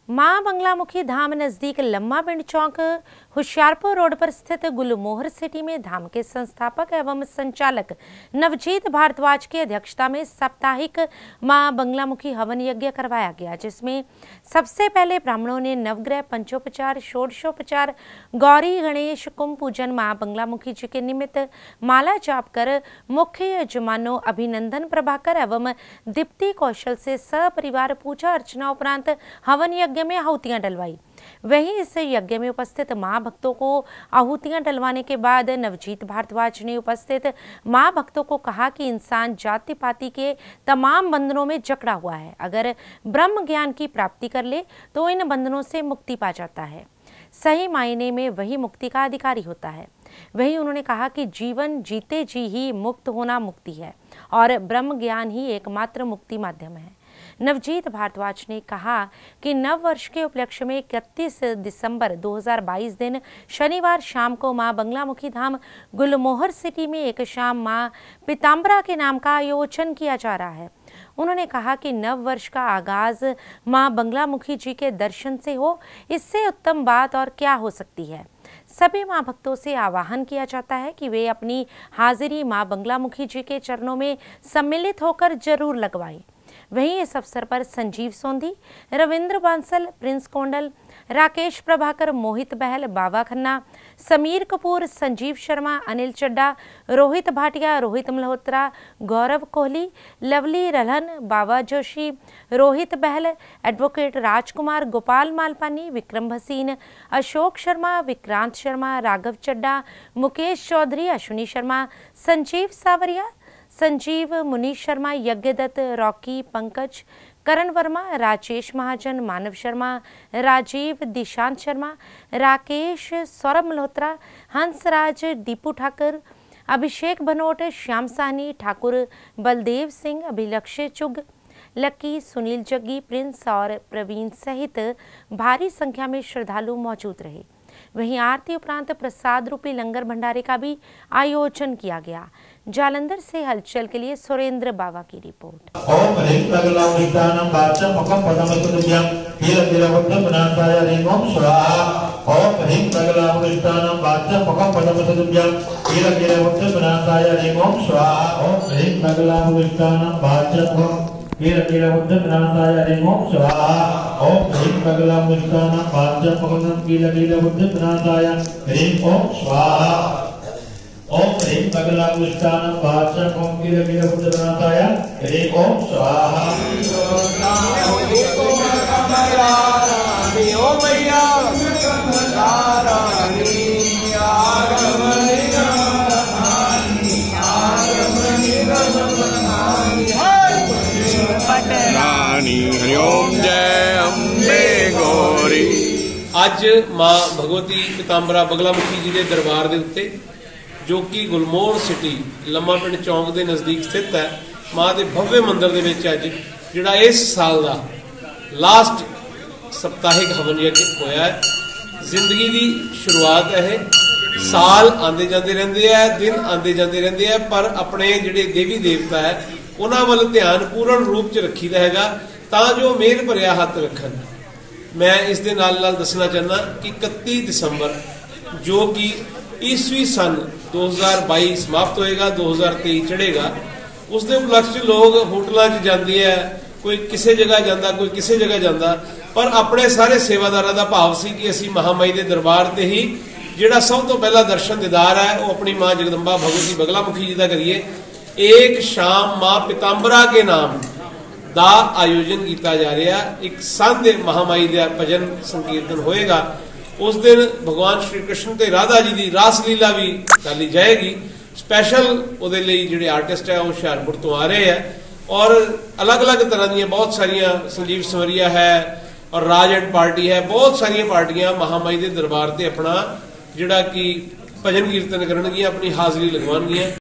मां बंगलामुखी धाम नजदीक लम्मा पिंड चौक होशियारपुर रोड पर स्थित गुलमोहर सिटी में धाम के संस्थापक एवं संचालक नवजीत भारद्वाज की अध्यक्षता में साप्ताहिक मां बंगलामुखी हवन यज्ञ करवाया गया, जिसमें सबसे पहले ब्राह्मणों ने नवग्रह, पंचोपचार, षोडशोपचार, गौरी गणेश, कुंभ पूजन, मां बंगलामुखी जी के निमित्त माला जाप कर मुख्य यजमानों अभिनंदन प्रभाकर एवं दीप्ति कौशल से सपरिवार पूजा अर्चना उपरांत हवन यज्ञ में आहुतियां डलवाई। वहीं इस यज्ञ में उपस्थित मां भक्तों को आहुतियां डलवाने के बाद नवजीत भारद्वाज ने उपस्थित मां भक्तों को कहा कि इंसान जाति पाति के तमाम बंधनों में जकड़ा हुआ है। अगर ब्रह्म ज्ञान की प्राप्ति कर ले तो इन बंधनों से मुक्ति पा जाता है। सही मायने में वही मुक्ति का अधिकारी होता है। वहीं उन्होंने कहा कि जीवन जीते जी ही मुक्त होना मुक्ति है और ब्रह्म ज्ञान ही एकमात्र मुक्ति माध्यम है। नवजीत भारद्वाज ने कहा कि नव वर्ष के उपलक्ष्य में 31 दिसंबर 2022 दिन शनिवार शाम को मां बंगलामुखी धाम गुलमोहर सिटी में एक शाम मां पीताम्बरा के नाम का आयोजन किया जा रहा है। उन्होंने कहा कि नव वर्ष का आगाज मां बंगलामुखी जी के दर्शन से हो, इससे उत्तम बात और क्या हो सकती है। सभी मां भक्तों से आह्वान किया जाता है कि वे अपनी हाजिरी मां बंगलामुखी जी के चरणों में सम्मिलित होकर जरूर लगवाएं। वहीं इस अवसर पर Sanjeev Sondhi, Ravinder Bansal, Prince Kondal, Rakesh Prabhakar, Mohit Behl, Baba Khanna, Sameer Kapoor, Sanjeev Sharma, Anil Chadda, Rohit Bhatia, Rohit Malhotra, Gaurav Kohli, Lovely Ralhan, Baba Joshi, Rohit Behl, advocate Rajkumar, Gopal Malpani, Vikram Bhasin, Ashok Sharma, Vikrant Sharma, Raghav Chadda, Mukesh Chaudhary, Ashwani Sharma, Sanjeev Sawaria, Sanjeev, Munish Sharma, Yagyadutt, Rocky, Pankaj, Karan Verma, Rajesh Mahajan, Manav Sharma, Rajeev, Dishant Sharma, Rakesh, Saurabh Malhotra, Hansraj, Deepu Thakar, Abhishek Bhanot, Shyam Sahni, Thakur Baldev Singh, Abhilakshya Chugh, lucky, Sunil Jaggi, Prince और प्रवीण सहित भारी संख्या में श्रद्धालु मौजूद रहे। वहीं आरती उपरांत प्रसाद रूपी लंगर भंडारे का भी आयोजन किया गया। जालंधर से हलचल के लिए सुरेंद्र बाबा की रिपोर्ट। ओम ह्रीं बगलामुष्टानं वाचं ओम कीलकीलबुद्धगणाताय ह्रीं ओम स्वाहा। ओम मैया हरिओम जय अम्बे गौरी। अज मां भगवती पीताम्बरा बंगलामुखी जी के दरबार के उत्ते जो कि गुलमोहर सिटी लम्मा पिंड चौक के नज़दीक स्थित है, मां के भव्य मंदिर के विच अज जिहड़ा इस साल का लास्ट सप्ताहिक हवन यज्ञ होया है। जिंदगी की शुरुआत है, साल आते जाते रहते हैं, दिन आते जाते रहते हैं, पर अपने जिहड़े देवी देवता है उन्हां वल ध्यान पूर्ण रूप च रखीदा हैगा तां जो मेहर भरिया हथ रखन। मैं इस दे नाल दसना चाहना कि 31 दिसंबर जो कि ईस्वी सन 2022 समाप्त होएगा, 2023 चढ़ेगा, उस दे उपलक्ष्य लोग होटलों च जाते हैं, कोई किसी जगह जाता, कोई किसी जगह जाता, पर अपने सारे सेवादारों का भाव सी कि असी महामाई के दरबार से ही जिहड़ा सब तो पहला दर्शन दीदार है वो अपनी मां जगदम्बा भगवती बंगलामुखी जी का करिए। एक शाम मां पीताम्बरा के नाम का आयोजन किया जा रहा, एक संध महामाई का भजन संकीर्तन होएगा। उस दिन भगवान श्री कृष्ण ते राधा जी की रास लीला भी डाली जाएगी। स्पैशल उहदे लई जिहड़े आर्टिस्ट है वो हुशियारपुर तो आ रहे हैं और अलग अलग तरह दी बहुत सारिया, संजीव संवरिया है और राज एंड पार्टी है, बहुत सारिया पार्टियां महामाई के दरबार से अपना जिहड़ा कि भजन कीर्तन करनगियां, अपनी हाजरी लगवाणगियां।